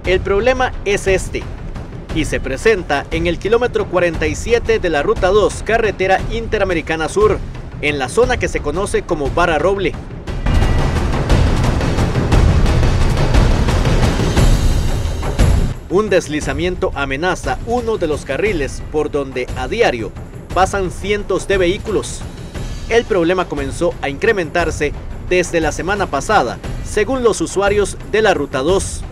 El problema es este, y se presenta en el kilómetro 47 de la Ruta 2, Carretera Interamericana Sur, en la zona que se conoce como Barra Roble. Un deslizamiento amenaza uno de los carriles por donde a diario pasan cientos de vehículos. El problema comenzó a incrementarse desde la semana pasada, según los usuarios de la Ruta 2.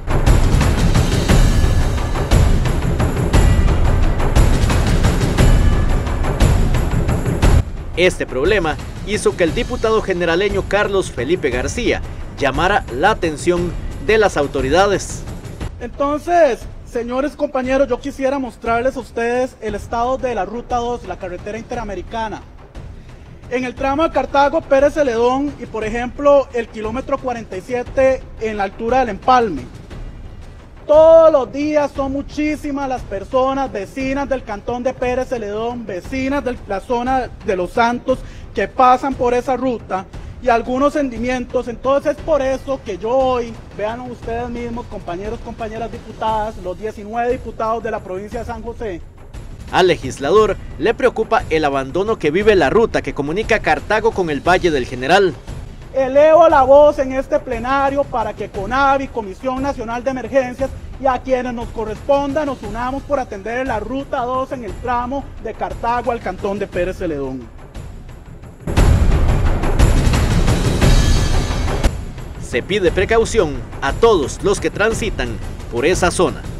Este problema hizo que el diputado generaleño Carlos Felipe García llamara la atención de las autoridades. Entonces, señores compañeros, yo quisiera mostrarles a ustedes el estado de la Ruta 2, la carretera interamericana. En el tramo de Cartago, Pérez Celedón y por ejemplo el kilómetro 47 en la altura del Empalme. Todos los días son muchísimas las personas, vecinas del cantón de Pérez Celedón, vecinas de la zona de Los Santos que pasan por esa ruta y algunos sentimientos. Entonces es por eso que yo hoy, vean ustedes mismos, compañeros, compañeras diputadas, los 19 diputados de la provincia de San José. Al legislador le preocupa el abandono que vive la ruta que comunica Cartago con el Valle del General. Elevo la voz en este plenario para que CONAVI, Comisión Nacional de Emergencias, y a quienes nos corresponda nos unamos por atender la Ruta 2 en el tramo de Cartago al cantón de Pérez Celedón. Se pide precaución a todos los que transitan por esa zona.